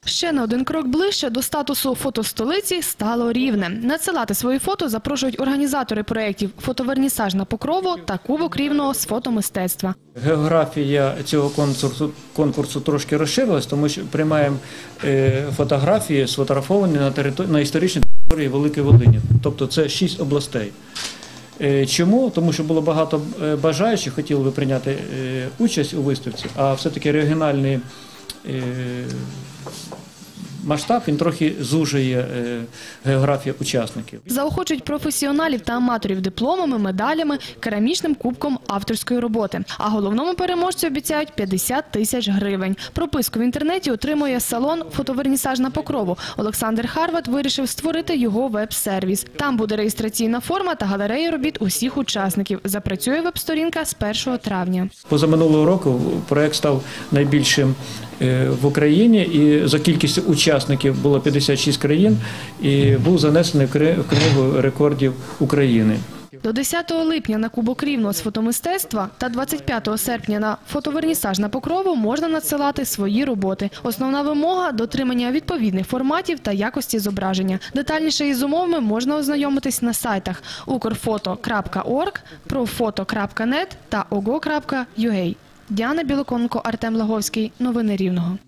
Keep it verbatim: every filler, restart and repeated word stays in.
Ще на один крок ближче до статусу фотостолиці стало Рівне. Надсилати свої фото запрошують організатори проєктів «Фотовернісаж на Покрову» та «Кубок Рівного з фотомистецтва». Географія цього конкурсу, конкурсу трошки розширилась, тому що приймаємо фотографії, сфотографовані на, території, на історичній території Великої Волині. Тобто це шість областей. Чому? Тому що було багато бажаючих, хотіли би прийняти участь у виставці, а все-таки регіональний масштаб, він трохи зужує географію учасників. Заохочують професіоналів та аматорів дипломами, медалями, керамічним кубком авторської роботи. А головному переможцю обіцяють п'ятдесят тисяч гривень. Прописку в інтернеті отримує салон «Фотовернісаж на Покрову». Олександр Харват вирішив створити його веб-сервіс. Там буде реєстраційна форма та галерея робіт усіх учасників. Запрацює веб-сторінка з першого травня. Позаминулого року проєкт став найбільшим в Україні, і за кількістю учасників було п'ятдесят шість країн, і був занесений в Книгу рекордів України. До десятого липня на Кубок Рівного з фотомистецтва та двадцять п'ятого серпня на «Фотовернісаж на Покрову» можна надсилати свої роботи. Основна вимога – дотримання відповідних форматів та якості зображення. Детальніше із умовами можна ознайомитись на сайтах укрфото крапка орг, профото крапка нет та ого крапка ю а. Діана Білоконко, Артем Лаговський. Новини Рівного.